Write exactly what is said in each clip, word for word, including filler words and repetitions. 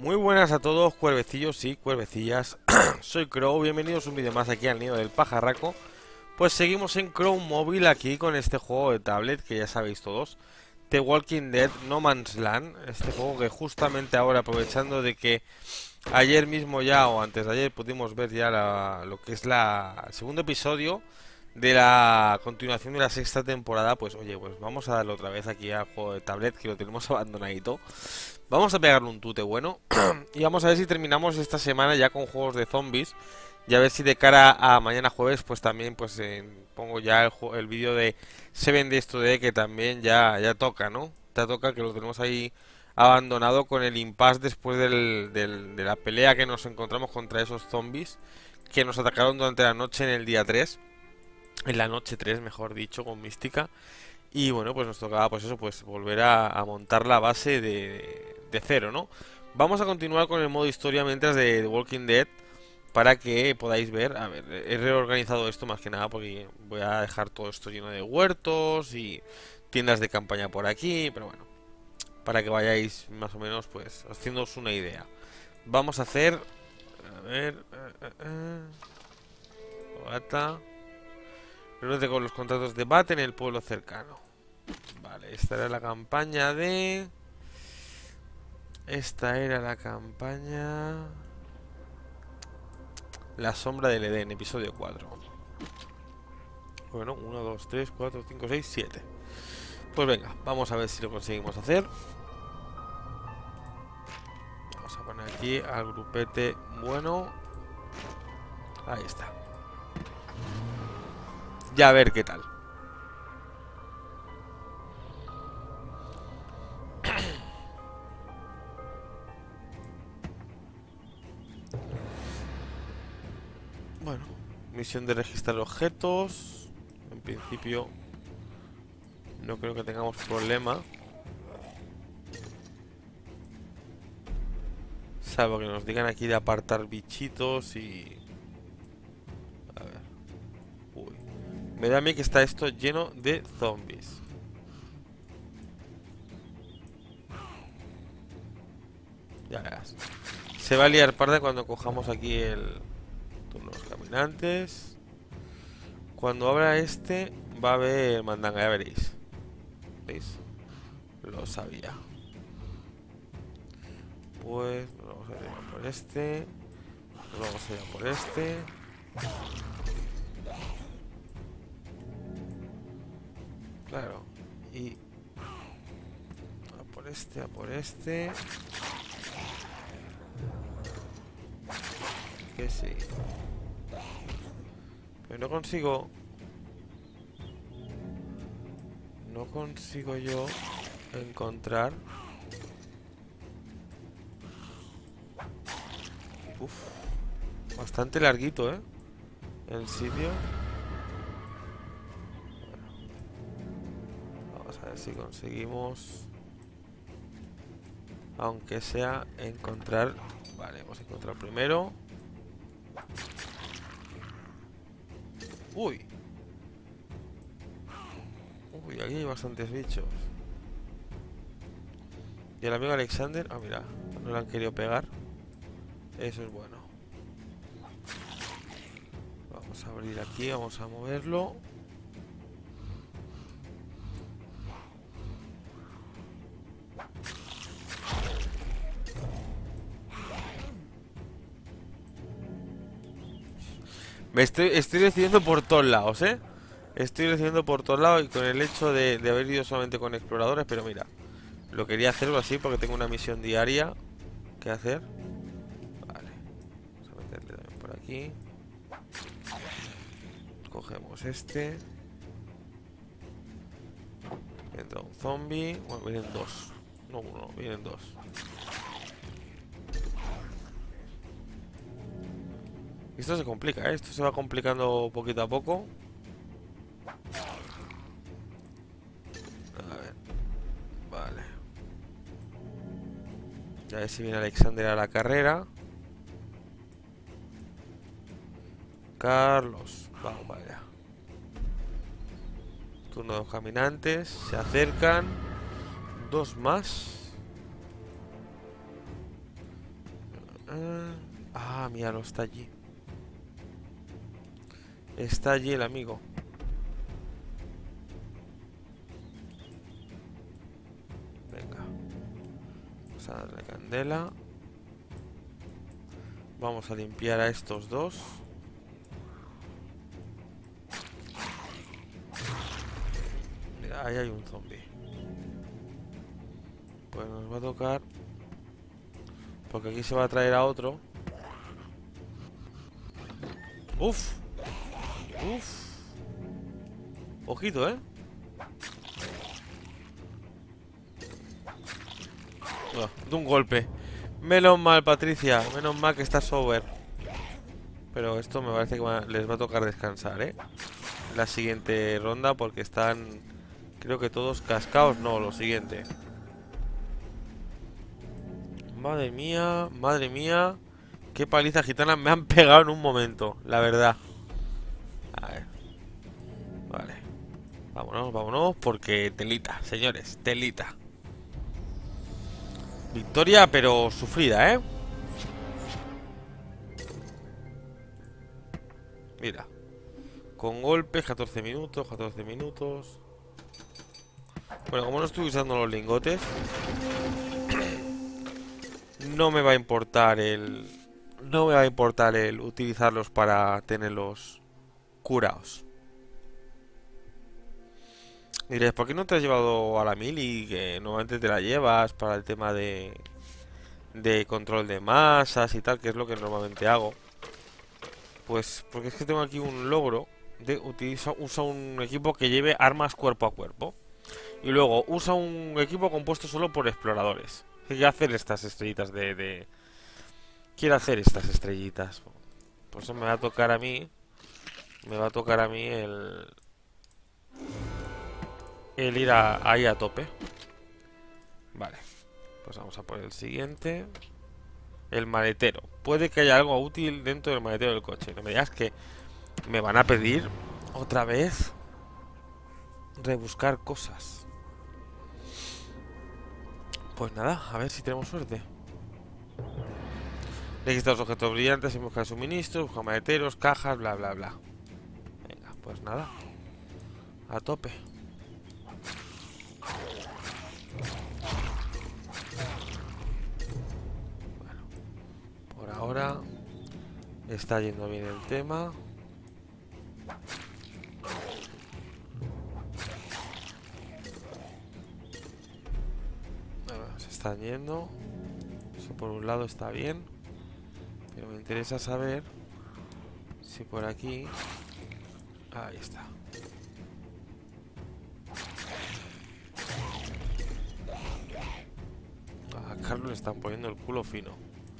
Muy buenas a todos, cuervecillos y cuervecillas. Soy Crow, bienvenidos a un vídeo más aquí al nido del pajarraco. Pues seguimos en Crow Móvil aquí con este juego de tablet que ya sabéis todos, The Walking Dead No Man's Land. Este juego que justamente ahora, aprovechando de que ayer mismo ya o antes de ayer pudimos ver ya la- lo que es la, el segundo episodio de la continuación de la sexta temporada, pues oye, pues vamos a darle otra vez aquí al juego de tablet que lo tenemos abandonadito. Vamos a pegarle un tute bueno y vamos a ver si terminamos esta semana ya con juegos de zombies y a ver si de cara a mañana jueves pues también pues eh, pongo ya el, ju- el vídeo de Seven Days Today, que también ya, ya toca, ¿no? Ya toca, que lo tenemos ahí abandonado con el impasse después del, del- de la pelea que nos encontramos contra esos zombies que nos atacaron durante la noche en el día tres, en la noche tres mejor dicho, con Mística. Y bueno, pues nos tocaba pues eso, pues volver a, a montar la base de, de cero, ¿no? Vamos a continuar con el modo historia mientras de The Walking Dead para que podáis ver. A ver, he reorganizado esto más que nada porque voy a dejar todo esto lleno de huertos y tiendas de campaña por aquí, pero bueno, para que vayáis más o menos pues haciéndoos una idea. Vamos a hacer, a ver, eh, eh, eh, fogata. Reúnete con los contratos de Bat en el pueblo cercano. Vale, esta era la campaña de... Esta era la campaña... La sombra del Edén, episodio cuatro. Bueno, uno, dos, tres, cuatro, cinco, seis, siete. Pues venga, vamos a ver si lo conseguimos hacer. Vamos a poner aquí al grupete bueno. Ahí está. Ya a ver qué tal. Bueno, misión de registrar objetos. En principio no creo que tengamos problema, salvo que nos digan aquí de apartar bichitos y... A ver. Uy. Me da a mí que está esto lleno de zombies. Ya verás. Se va a liar parda cuando cojamos aquí el turno de los caminantes. Cuando abra este va a haber mandanga, ya veréis. ¿Veis? Lo sabía. Pues nos vamos a ir por este. Nos vamos a ir a por este. Claro. Y a por este, a por este. Que sí. Pero no consigo... No consigo yo encontrar... Uf. Bastante larguito, ¿eh? El sitio. Vamos a ver si conseguimos... Aunque sea encontrar... Vale, hemos encontrado primero. Uy. Uy, aquí hay bastantes bichos. Y el amigo Alexander... Ah, mira, no le han querido pegar. Eso es bueno. Vamos a abrir aquí, vamos a moverlo. Me estoy, estoy decidiendo por todos lados, ¿eh? Estoy decidiendo por todos lados y con el hecho de, de haber ido solamente con exploradores, pero mira, lo quería hacerlo así porque tengo una misión diaria que hacer. Vale, vamos a meterle también por aquí. Cogemos este. Entra un zombie. Bueno, vienen dos. No uno, vienen dos. Esto se complica, ¿eh? Esto se va complicando poquito a poco. A ver. Vale. Ya ver si viene Alexander a la carrera. Carlos. Vamos, vaya. Turno de los caminantes. Se acercan. Dos más. Eh, Ah, míralo, está allí. Está allí el amigo. Venga. Vamos a darle candela. Vamos a limpiar a estos dos. Mira, ahí hay un zombie. Pues nos va a tocar. Porque aquí se va a traer a otro. Uf. Uf. Ojito, ¿eh? Oh, de un golpe. Menos mal, Patricia. Menos mal que está sober. Pero esto me parece que va- les va a tocar descansar, ¿eh? La siguiente ronda porque están... Creo que todos cascaos. No, lo siguiente. Madre mía, madre mía. Qué paliza gitana me han pegado en un momento, la verdad. A ver. Vale. Vámonos, vámonos, porque telita, señores, telita. Victoria, pero sufrida, ¿eh? Mira. Con golpes, catorce minutos, catorce minutos. Bueno, como no estoy usando los lingotes, no me va a importar el... No me va a importar el utilizarlos para tenerlos curados. Diréis, ¿por qué no te has llevado a la mili? Que normalmente te la llevas para el tema de... de control de masas y tal, que es lo que normalmente hago. Pues porque es que tengo aquí un logro de utiliza, usa un equipo que lleve armas cuerpo a cuerpo. Y luego usa un equipo compuesto solo por exploradores. Quiero hacer estas estrellitas de, de... Quiero hacer estas estrellitas. Por eso me va a tocar a mí. Me va a tocar a mí el... El ir a, ahí a tope. Vale. Pues vamos a por el siguiente. El maletero. Puede que haya algo útil dentro del maletero del coche. No me digas que me van a pedir otra vez rebuscar cosas. Pues nada, a ver si tenemos suerte. Registra los objetos brillantes en busca de suministros, busca maleteros, cajas, bla bla bla. Venga, pues nada. A tope. Bueno, por ahora está yendo bien el tema. Se están yendo. Eso por un lado está bien. Pero me interesa saber si por aquí... Ahí está. A Carlos le están poniendo el culo fino.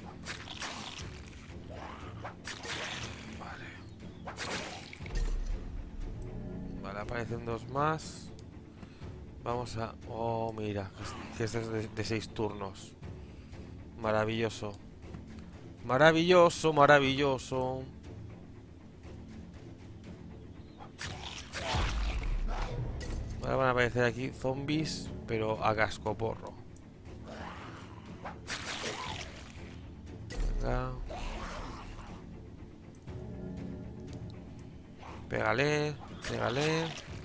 Vale. Vale, aparecen dos más. Vamos a... Oh, mira. Que este es de, de seis turnos. Maravilloso. Maravilloso, maravilloso. Ahora van a aparecer aquí zombies, pero a cascoporro. Venga. Pégale, pégale.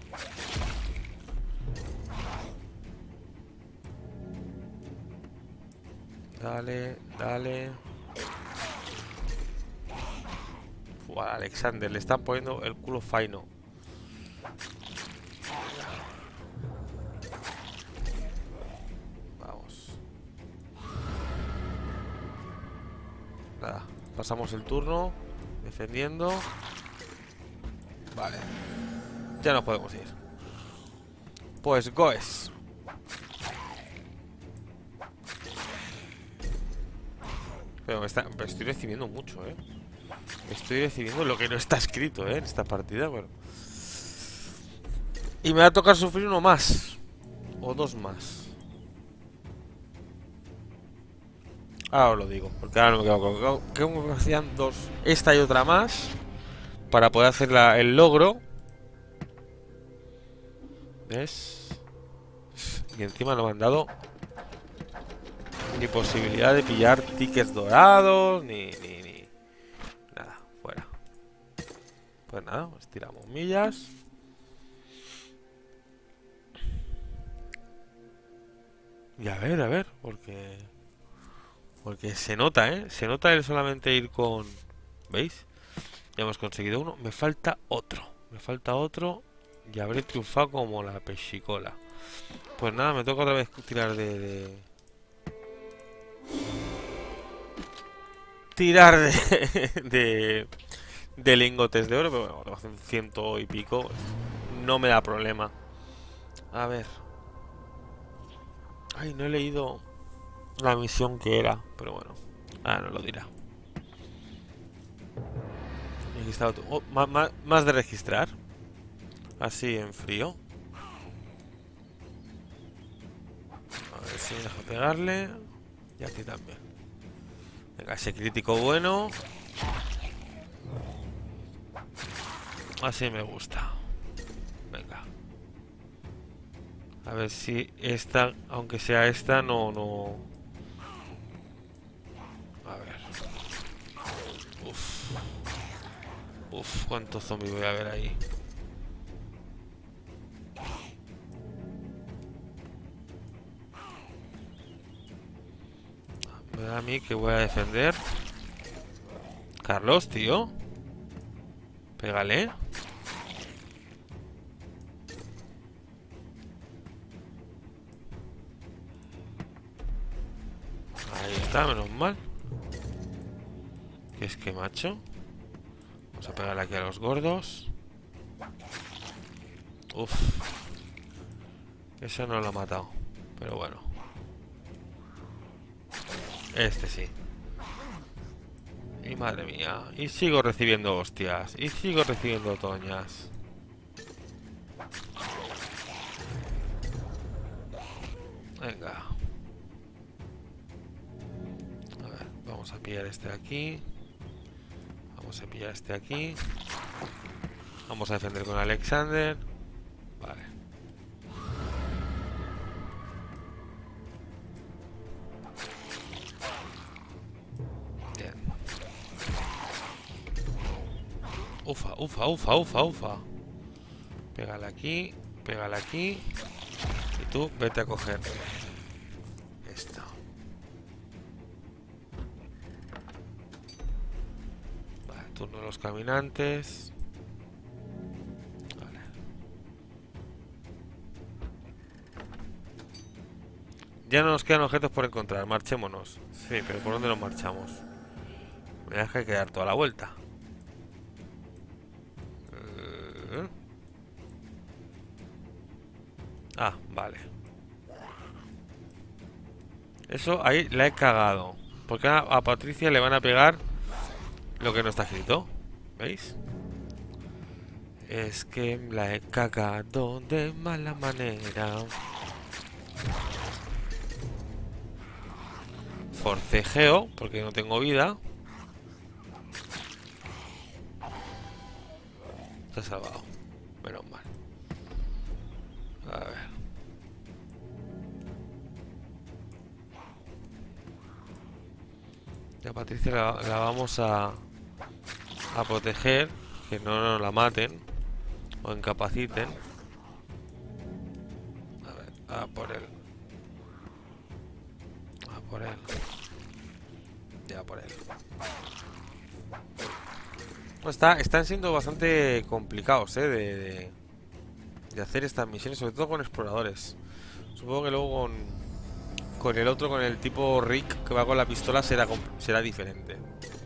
Dale, dale. Fua, Alexander, le están poniendo el culo faino. Vamos. Nada, pasamos el turno. Defendiendo. Vale. Ya nos podemos ir. Pues goes. Pero me, está, me estoy recibiendo mucho, ¿eh? Estoy recibiendo lo que no está escrito, ¿eh? En esta partida, bueno. Y me va a tocar sufrir uno más. O dos más. Ahora os lo digo, porque ahora no me quedo con... ¿Qué me hacían dos? Esta y otra más. Para poder hacer la, el logro. ¿Ves? Y encima no me han dado Ni posibilidad de pillar tickets dorados, ni, ni, ni... nada, fuera. Pues nada, pues tiramos millas. Y a ver, a ver, porque... Porque se nota, ¿eh? Se nota el solamente ir con... ¿Veis? Ya hemos conseguido uno. Me falta otro. Me falta otro. Y habré triunfado como la pechicola. Pues nada, me toca otra vez tirar de... de... Tirar de... de... de lingotes de oro. Pero bueno, cuando hacen ciento y pico, pues, no me da problema. A ver. Ay, no he leído la misión que era. Pero bueno. Ah, no lo dirá. Aquí está otro. Oh, ma- ma- más de registrar. Así en frío. A ver si me deja pegarle. Y a ti también. Venga, ese crítico bueno. Así me gusta. Venga. A ver si esta, aunque sea esta, no, no... A ver. Uf. Uf, cuántos zombies voy a ver ahí. Me da a mí que voy a defender. Carlos, tío. Pégale. Ahí está, menos mal. ¿Qué es que, macho? Vamos a pegarle aquí a los gordos. Uf. Eso no lo ha matado. Pero bueno. Este sí. Y madre mía. Y sigo recibiendo hostias. Y sigo recibiendo toñas. Venga. A ver, vamos a pillar este de aquí. Vamos a pillar este de aquí. Vamos a defender con Alexander. Vale. Bien. Ufa, ufa, ufa, ufa, ufa. Pégale aquí. Pégale aquí. Y tú, vete a coger esto. Vale, turno de los caminantes. Vale. Ya no nos quedan objetos por encontrar. Marchémonos. Sí, pero ¿por dónde nos marchamos? Me deja que dar toda la vuelta. Eh... Ah, vale. Eso ahí la he cagado. Porque a, a Patricia le van a pegar lo que no está escrito. ¿Veis? Es que la he cagado de mala manera. Forcejeo, porque no tengo vida. Se ha salvado. Menos mal. A ver. Y a Patricia la, la vamos a, a proteger. Que no nos la maten. O incapaciten. A ver, a por él. A por él. Ya por él. Pues está, están siendo bastante complicados, ¿eh? De, de, de hacer estas misiones, sobre todo con exploradores. Supongo que luego con, con el otro, con el tipo Rick que va con la pistola, será, será diferente.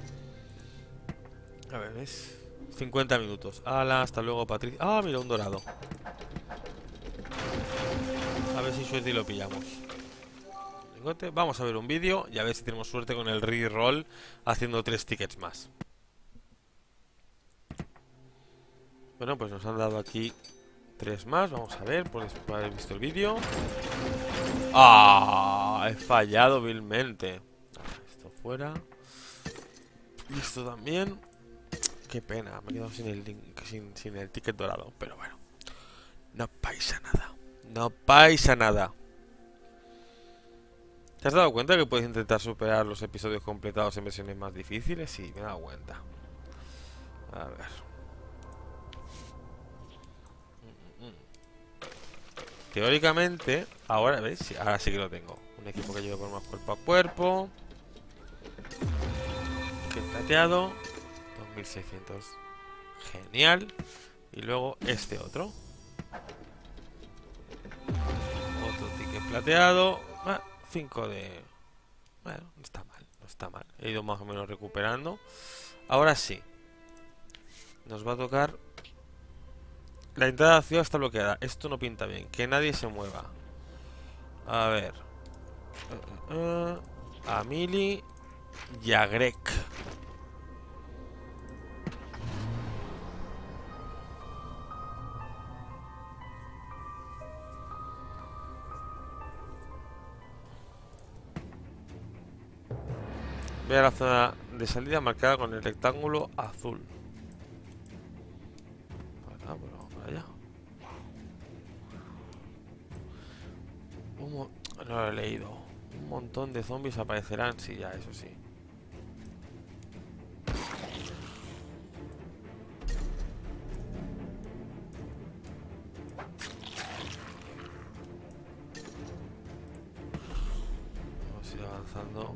A ver, ¿ves? cincuenta minutos. ¡Hala! Hasta luego, Patricia. ¡Ah, mira, un dorado! A ver si suerte y lo pillamos. Vamos a ver un vídeo y a ver si tenemos suerte con el reroll haciendo tres tickets más. Bueno, pues nos han dado aquí tres más. Vamos a ver, por haber visto el vídeo. ¡Ah! He fallado vilmente. Esto fuera. Y esto también. Qué pena, me he quedado sin el, sin, sin el ticket dorado. Pero bueno, no pasa nada. No pasa nada. ¿Te has dado cuenta que puedes intentar superar los episodios completados en versiones más difíciles? Sí, me he dado cuenta. A ver. Teóricamente, ahora, ¿veis? Sí, ahora sí que lo tengo. Un equipo que lleva por más cuerpo a cuerpo. Que plateado. dos mil seiscientos. Genial. Y luego este otro. Otro ticket plateado. Ah, cinco de... Bueno, no está mal, no está mal. He ido más o menos recuperando. Ahora sí. Nos va a tocar... La entrada a la ciudad está bloqueada. Esto no pinta bien. Que nadie se mueva. A ver. Uh, uh, uh. A Mili y a Greg. Ve a la zona de salida marcada con el rectángulo azul. Para acá, pues vamos para allá. Un mo- no lo he leído. Un montón de zombies aparecerán. Sí, ya, eso sí. Vamos a ir avanzando.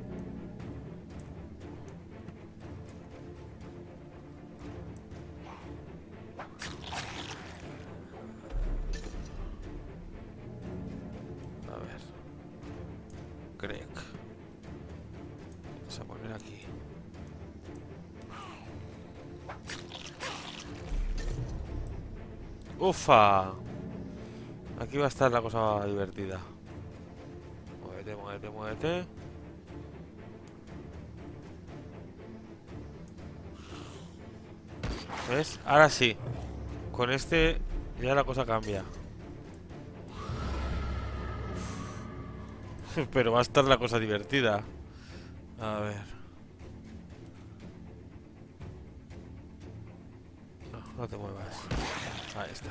A ver. Greg. Vamos a poner aquí. ¡Ufa! Aquí va a estar la cosa divertida. Muévete, muévete, muévete. ¿Ves? Ahora sí. Con este ya la cosa cambia. Pero va a estar la cosa divertida. A ver. No, no te muevas. Ahí está.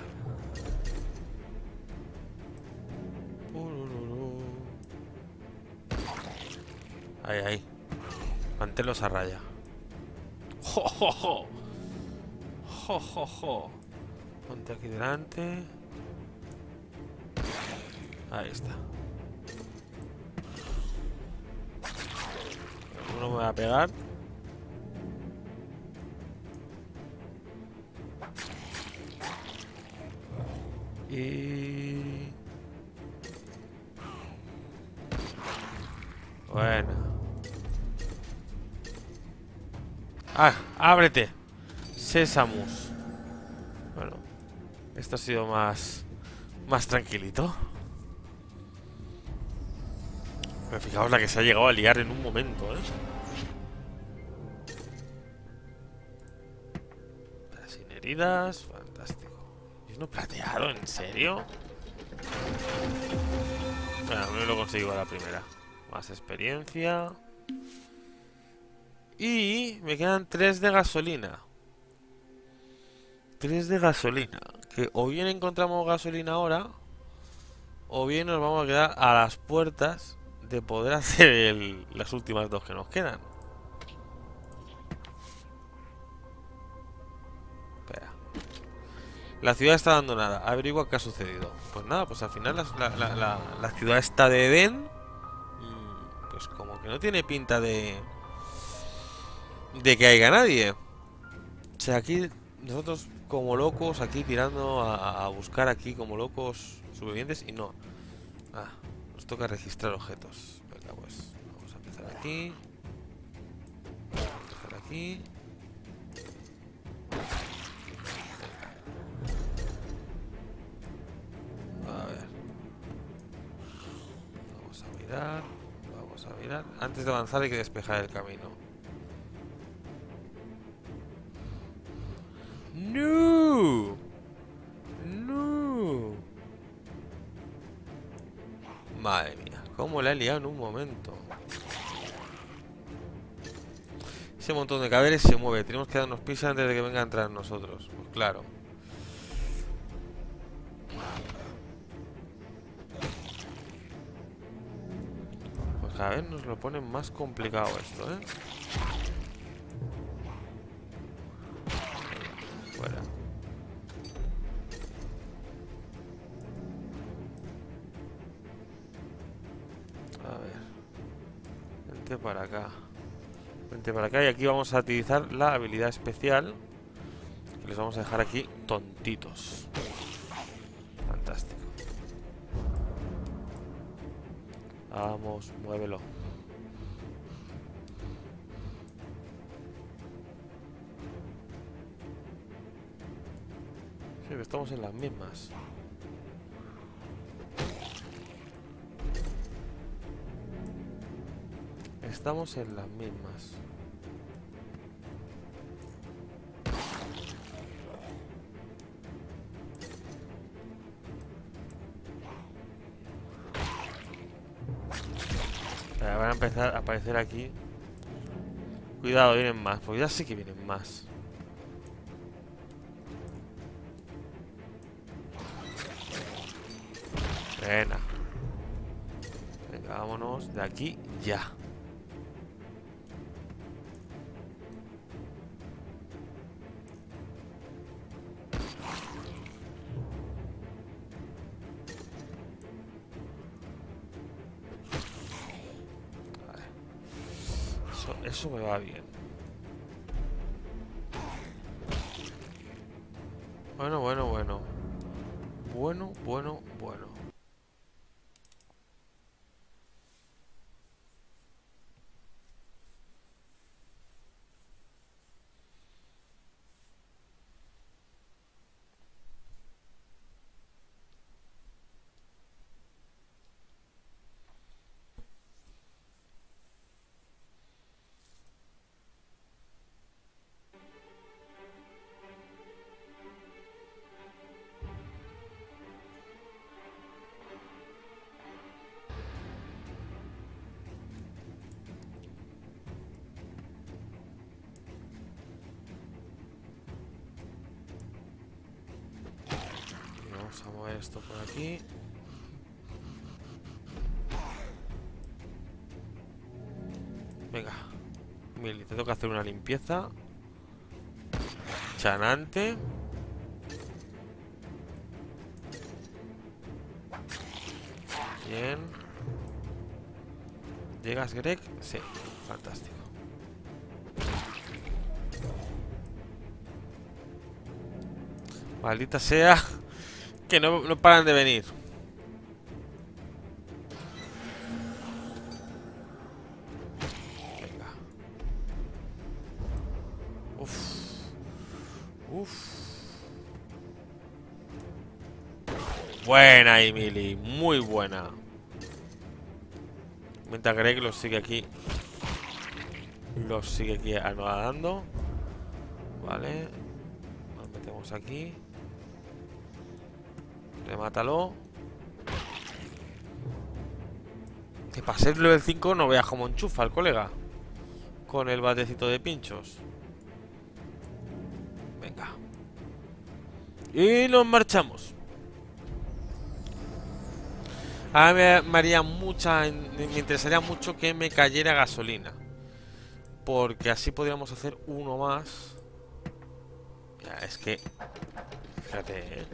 Ahí, ahí. Manténlos a raya. ¡Jo, jo, jo! ¡Jo, jo, jo! Ponte aquí delante. Ahí está. Uno me va a pegar. Y... Bueno. ¡Ah! ¡Ábrete! Sesamus. Bueno. Esto ha sido más... Más tranquilito. Pero fijaos la que se ha llegado a liar en un momento, ¿eh? Sin heridas. Fantástico. ¿Y uno plateado? ¿En serio? Bueno, no lo consigo a la primera. Más experiencia. Y me quedan tres de gasolina. Tres de gasolina. Que o bien encontramos gasolina ahora, o bien nos vamos a quedar a las puertas de poder hacer el, las últimas dos que nos quedan. Espera. La ciudad está abandonada. Averigua qué ha sucedido. Pues nada, pues al final la, la, la, la, la ciudad está de Edén. Pues como que no tiene pinta de... De que haya nadie. O sea, aquí nosotros como locos, aquí tirando a, a buscar aquí como locos supervivientes y no. Ah, nos toca registrar objetos. Venga, pues vamos a empezar aquí. Vamos a empezar aquí. A ver. Vamos a mirar. Vamos a mirar. Antes de avanzar hay que despejar el camino. ¡No! ¡No! Madre mía, cómo la he liado en un momento. Ese montón de cadáveres se mueve. Tenemos que darnos prisa antes de que venga a entrar nosotros. Pues claro. Pues cada vez nos lo ponen más complicado esto, ¿eh? Fuera. A ver. Vente para acá. Vente para acá y aquí vamos a utilizar la habilidad especial. Que les vamos a dejar aquí tontitos. Fantástico. Vamos, muévelo. Sí, que estamos en las mismas. Estamos en las mismas. Van a empezar a aparecer aquí. Cuidado, vienen más, porque ya sé que vienen más. Venga. Venga, vámonos de aquí ya. Vale. Eso, eso me va bien. Bueno, bueno, bueno. Bueno, bueno, bueno. Vamos a mover esto por aquí. Venga. Mili, te toca hacer una limpieza. Chanante. Bien. ¿Llegas, Greg? Sí, fantástico. Maldita sea. Que no, no paran de venir. Venga. Uf. Uf. Buena, Emily. Muy buena. Mientras Greg los sigue aquí. Los sigue aquí anodando. Vale. Nos metemos aquí. Remátalo. Que para ser level cinco no veas cómo enchufa el colega. Con el batecito de pinchos. Venga. Y nos marchamos. Ahora me, me haría mucha. Me interesaría mucho que me cayera gasolina. Porque así podríamos hacer uno más. Ya, es que. Fíjate, eh.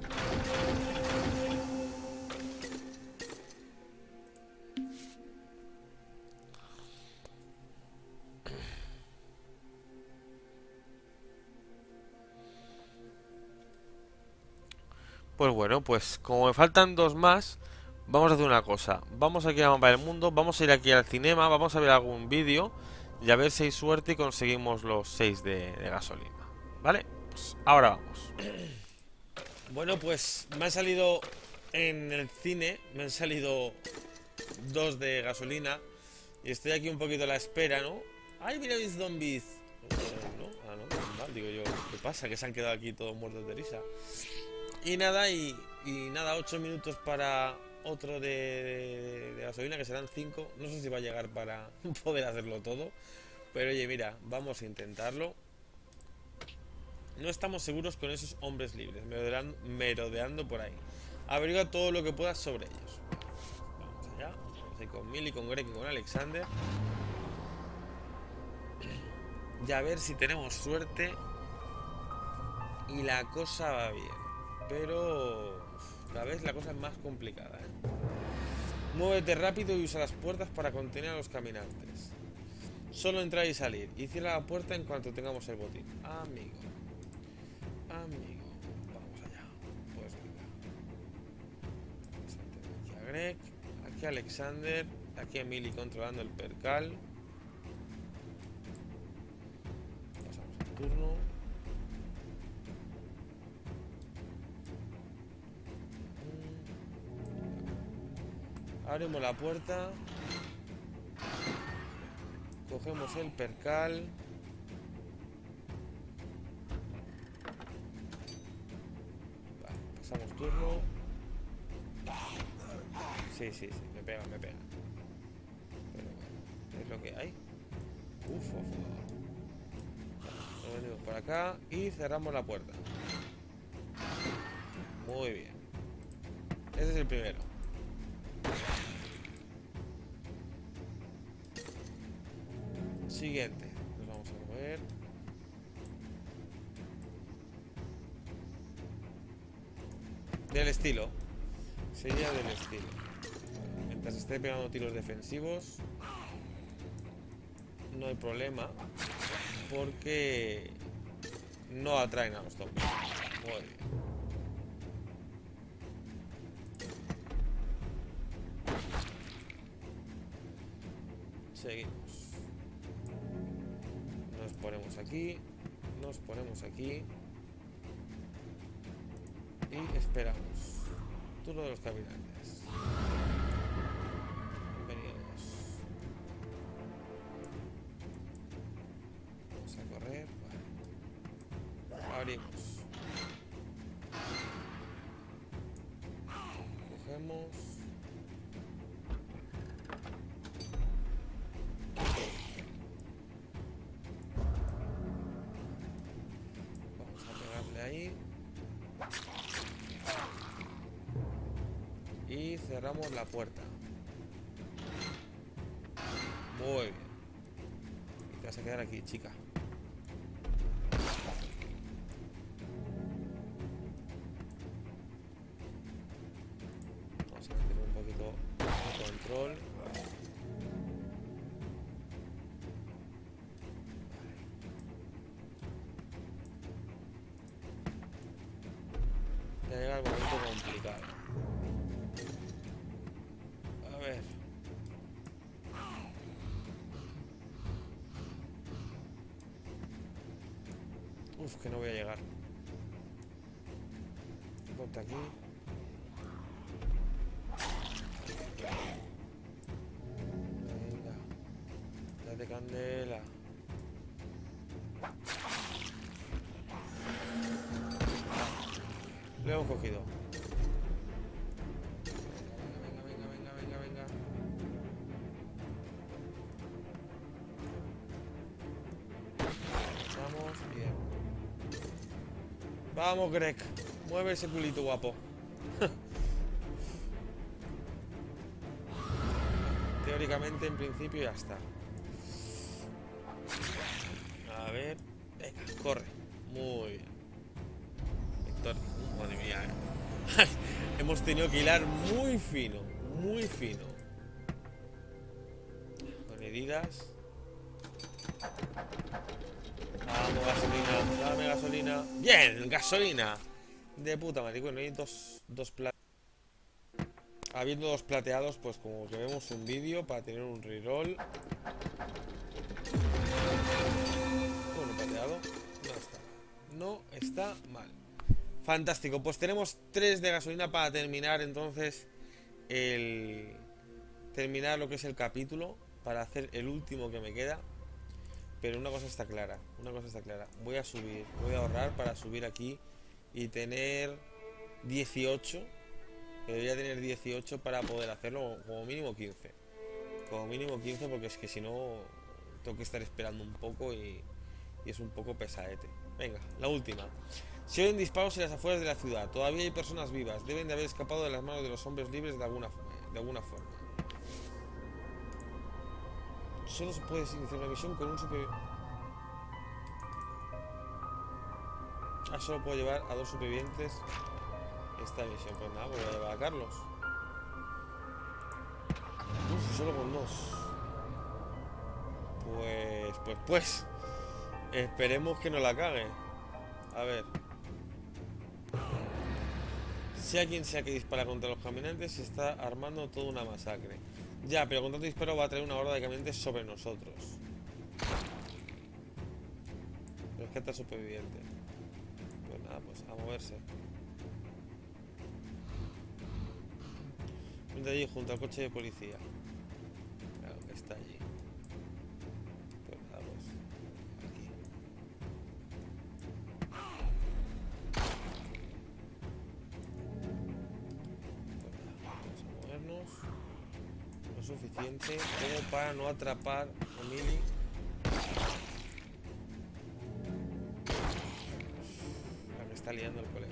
Pues bueno, pues como me faltan dos más, vamos a hacer una cosa. Vamos aquí a mapa del mundo, vamos a ir aquí al cinema, vamos a ver algún vídeo y a ver si hay suerte y conseguimos los seis de, de gasolina. ¿Vale? Pues ahora vamos. Bueno, pues me han salido en el cine, me han salido dos de gasolina y estoy aquí un poquito a la espera, ¿no? ¡Ay, mira mis zombies! No, no, ah, no, normal, digo yo, ¿qué pasa? Que se han quedado aquí todos muertos de risa. Y nada, y, y nada, ocho minutos para otro de, de, de gasolina, que serán cinco. No sé si va a llegar para poder hacerlo todo. Pero oye, mira, vamos a intentarlo. No estamos seguros con esos hombres libres, merodeando, merodeando por ahí. Averigua todo lo que puedas sobre ellos. Vamos allá, vamos ahí con Millie, con Greg y con Alexander. Y a ver si tenemos suerte y la cosa va bien. Pero cada vez la cosa es más complicada, ¿eh? Muévete rápido y usa las puertas para contener a los caminantes. Solo entrar y salir. Y cierra la puerta en cuanto tengamos el botín. Amigo. Amigo. Vamos allá. Pues venga. Vamos a meter aquí a Greg. Aquí a Alexander. Aquí a Millie controlando el percal. Pasamos el turno. Abrimos la puerta. Cogemos el percal. Vale, pasamos turno. Sí, sí, sí, me pega, me pega. Pero bueno, es lo que hay. Uf, uf, uf. Nos venimos por acá y cerramos la puerta. Muy bien. Ese es el primero. Siguiente. Nos vamos a mover. Del estilo. Sería del estilo. Mientras esté pegando tiros defensivos, no hay problema. Porque no atraen a los zombies. Muy bien. Seguimos. Nos ponemos aquí. Nos ponemos aquí. Y esperamos. Turno de los caminantes. Bienvenidos. Vamos a correr. Vale. Abrimos. Cogemos. Vamos a pegarle ahí. Y cerramos la puerta. Muy bien. Te vas a quedar aquí, chica. Vamos a meter un poquito de control. Ya llega el momento complicado. A ver. Uf, que no voy a llegar. Ponte aquí. Venga. Date candela. Lo hemos cogido. Venga, venga, venga, venga, venga, venga. Vamos, bien. Vamos, Greg. Mueve ese culito guapo. Teóricamente, en principio, ya está. A ver. Venga, corre. Muy bien. Víctor. Madre mía, eh. Hemos tenido que hilar muy fino. Muy fino. Con heridas. Vamos, gasolina. Dame gasolina. Bien, gasolina. De puta madre. Bueno, hay dos, dos plateados. Habiendo dos plateados, pues como que vemos un vídeo para tener un reroll. Bueno, plateado. No está. No está mal. Fantástico. Pues tenemos tres de gasolina para terminar entonces el... Terminar lo que es el capítulo. Para hacer el último que me queda. Pero una cosa está clara, una cosa está clara. Voy a subir, voy a ahorrar para subir aquí y tener dieciocho. Que debería tener dieciocho para poder hacerlo, como mínimo quince. Como mínimo quince, porque es que si no tengo que estar esperando un poco y, y es un poco pesadete. Venga, la última. Se oyen disparos en las afueras de la ciudad. Todavía hay personas vivas. Deben de haber escapado de las manos de los hombres libres de alguna, de alguna forma. solo se puede iniciar una misión con un superviviente. Ah, solo puedo llevar a dos supervivientes esta misión. Pues nada, voy a llevar a Carlos. Uf, solo con dos. Pues, pues, pues. Esperemos que no la cague. A ver. Sea quien sea que dispara contra los caminantes, se está armando toda una masacre. Ya, pero con tanto disparo va a traer una horda de caminantes sobre nosotros. Rescata superviviente. Pues nada, pues a moverse. Vente allí junto al coche de policía. Claro que está allí. Pues nada, pues aquí. Pues nada, vamos a movernos. Lo suficiente como para no atrapar a Mili. La que está liando el colega.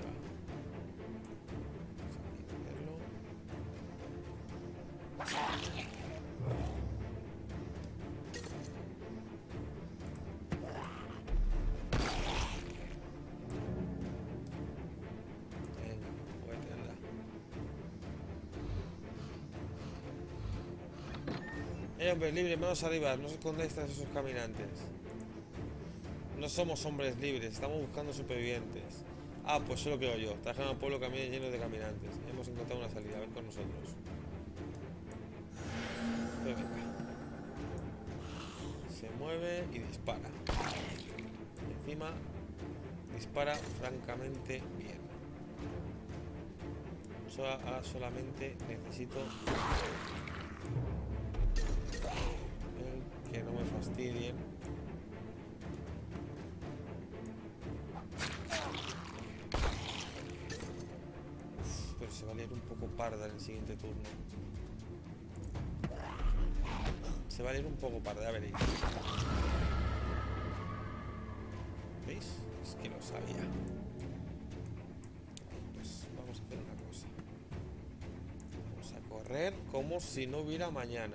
Eh, hombres libres, manos arriba, no os escondáis tras esos caminantes. No somos hombres libres, estamos buscando supervivientes. Ah, pues solo quedo yo. Trajeron al pueblo camiones llenos de caminantes. Hemos encontrado una salida, ven con nosotros. Pues venga. Se mueve y dispara. Y encima dispara francamente bien. Solo, ahora solamente necesito el que no me fastidien. Pero se va a liar un poco parda en el siguiente turno. Se va a liar un poco parda, ya veréis. ¿Veis? Es que lo sabía. Pues vamos a hacer una cosa. Vamos a correr como si no hubiera mañana.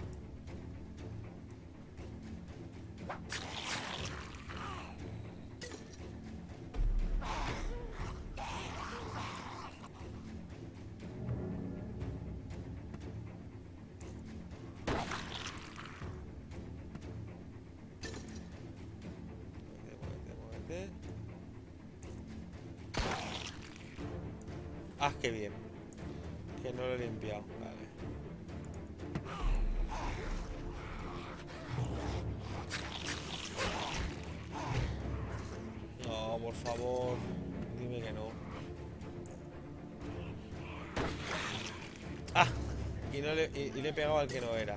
Ah, qué bien. Que no lo he limpiado. Vale. No, por favor. Dime que no. Ah. Y, no le, y, y le he pegado al que no era.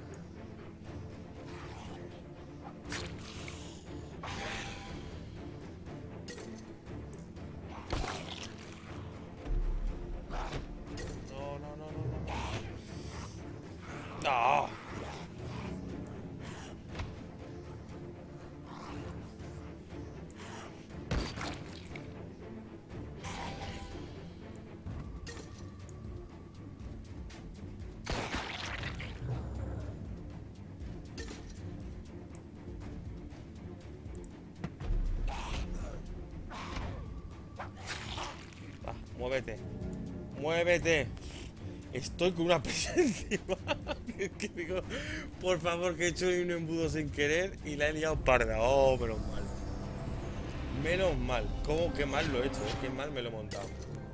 ¡Ah! Va, muévete. Muévete. Estoy con una presión encima. que, que digo, por favor, que he hecho un embudo sin querer y la he liado parda. Oh, menos mal. Menos mal. ¿Cómo que mal lo he hecho? ¿Eh? Qué mal me lo he montado.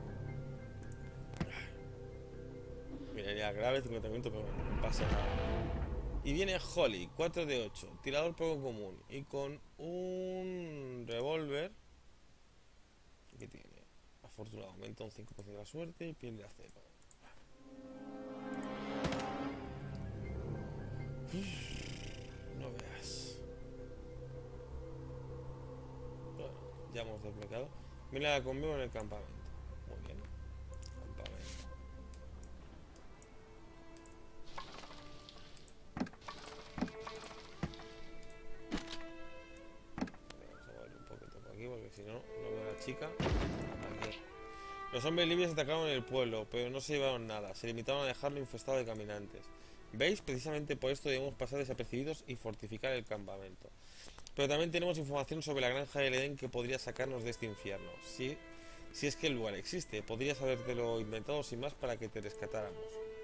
Mira, ya grave cincuenta minutos, pero bueno, no pasa nada. Y viene Holly, cuatro de ocho. Tirador poco común. Y con un revólver. ¿Qué tiene? Afortunado, aumenta un cinco por ciento de la suerte y pierde acero. No veas. Bueno, ya hemos desbloqueado. Mira conmigo en el campamento. Muy bien. Campamento. Vamos a mover un poquito por aquí porque si no, no veo a la chica. Aquí. Los hombres libres atacaron el pueblo, pero no se llevaron nada. Se limitaron a dejarlo infestado de caminantes. ¿Veis? Precisamente por esto debemos pasar desapercibidos y fortificar el campamento. Pero también tenemos información sobre la granja del Edén que podría sacarnos de este infierno. Si, si es que el lugar existe, podrías habértelo inventado sin más para que te rescatáramos.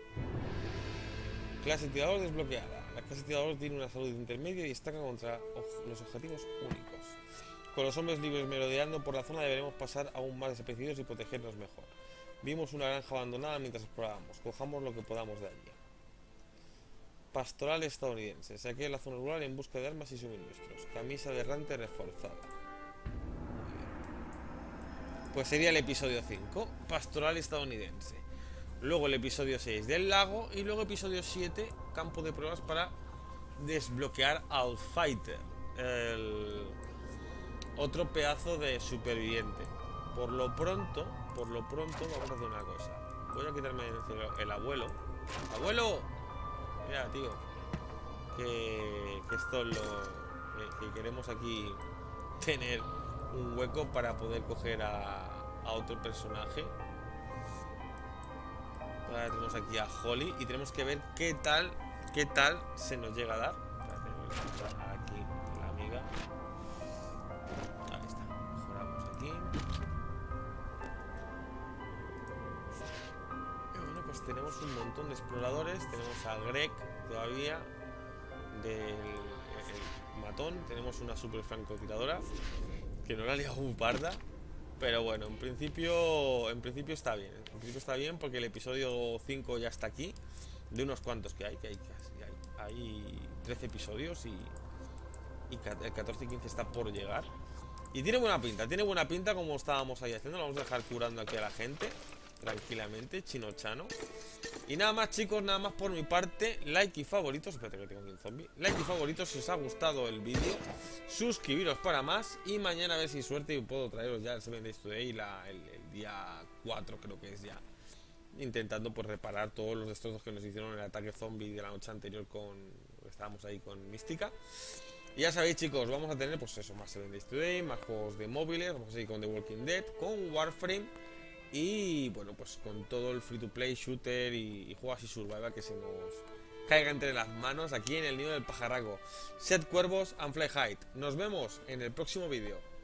Clase tirador desbloqueada. La clase tirador tiene una salud intermedia y destaca contra los objetivos únicos. Con los hombres libres merodeando por la zona deberemos pasar aún más desapercibidos y protegernos mejor. Vimos una granja abandonada mientras explorábamos. Cojamos lo que podamos de allí. Pastoral estadounidense. Saqué a la zona rural en busca de armas y suministros. Camisa de errante reforzada. Pues sería el episodio cinco. Pastoral estadounidense. Luego el episodio seis del lago. Y luego episodio siete. Campo de pruebas para desbloquear al Fighter. El otro pedazo de superviviente. Por lo pronto, por lo pronto vamos a hacer una cosa. Voy a quitarme el, el abuelo. ¡Abuelo! Mira, tío, que, que esto es lo que, que queremos aquí tener un hueco para poder coger a, a otro personaje. Ahora tenemos aquí a Holly y tenemos que ver qué tal, qué tal se nos llega a dar. Aquí la amiga. Ahí está, mejoramos aquí. Pues tenemos un montón de exploradores. Tenemos a Greg todavía del el matón. Tenemos una super francotiradora que no la ha liado muy parda. Pero bueno, en principio En principio está bien. En principio está bien porque el episodio cinco ya está aquí. De unos cuantos que hay, que hay casi hay, hay trece episodios y, y el catorce y quince está por llegar. Y tiene buena pinta, tiene buena pinta como estábamos ahí haciendo. Lo vamos a dejar curando aquí a la gente tranquilamente, chino-chano. Y nada más, chicos, nada más por mi parte. Like y favoritos. Espérate que tengo aquí un zombie. Like y favoritos si os ha gustado el vídeo. Suscribiros para más. Y mañana a ver si suerte y puedo traeros ya el Seven Days Today la, el, el día cuatro creo que es ya. Intentando pues reparar todos los destrozos que nos hicieron en el ataque zombie de la noche anterior con... Estábamos ahí con Mística. Y ya sabéis, chicos, vamos a tener pues eso, más Seven Days Today, más juegos de móviles. Vamos a seguir con The Walking Dead, con Warframe. Y bueno, pues con todo el free to play, shooter y, y juegos y survival que se nos caiga entre las manos aquí en el nido del pajarraco. Sed cuervos and fly high. Nos vemos en el próximo vídeo.